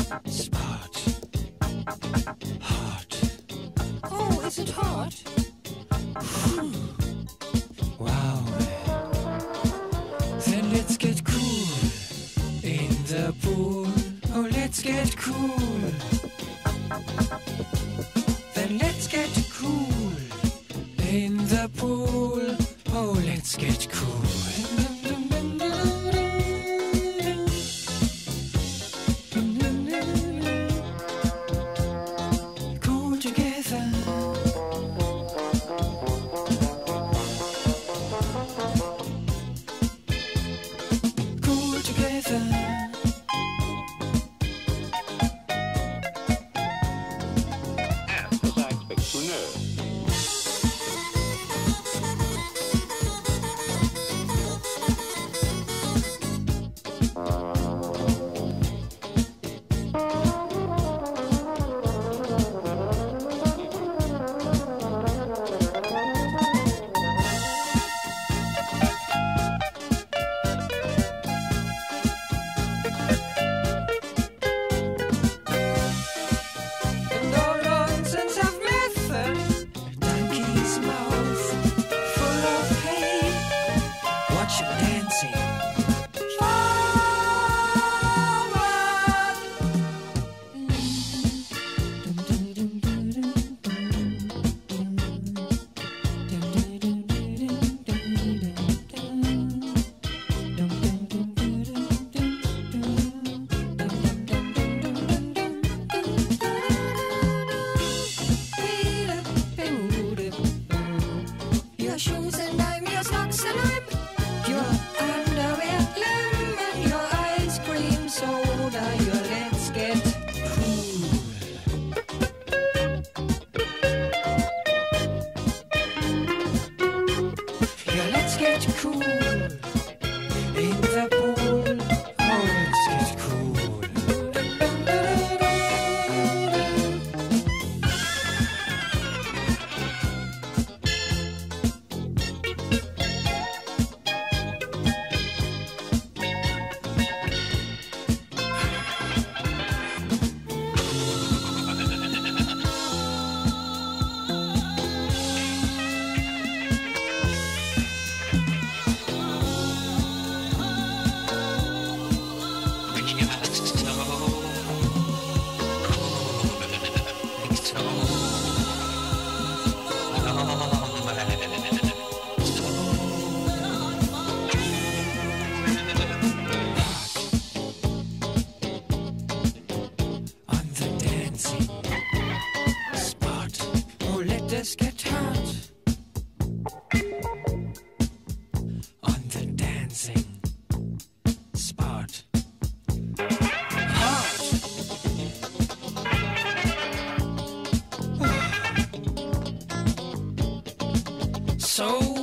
Spot. Hot. Oh, is it hot? Wow. Then let's get cool in the pool. Oh, let's get cool. Then let's get cool in the pool. Oh, let's get cool. Cool together. Cool together. As I expect to know. No nonsense of method. Donkey's mouth full of hay. Watch him dancing. Your shoes and I'm your socks and I'm your underwear lemon, your ice cream soda, your let's get cool. Your let's get cool in the pool. Oh, let's get cool. On the dancing spot, oh, let us get hot. On the dancing spot, hot. So